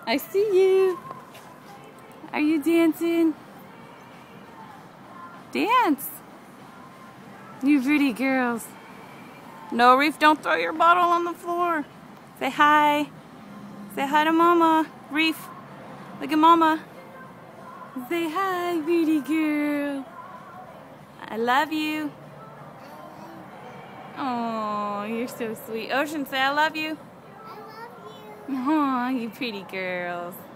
I see you. Are you dancing? Dance. You pretty girls. No, Reef, don't throw your bottle on the floor. Say hi. Say hi to Mama. Reef, look at Mama. Say hi, pretty girl. I love you. Oh, you're so sweet. Ocean, say I love you. I love you. Oh, you pretty girls.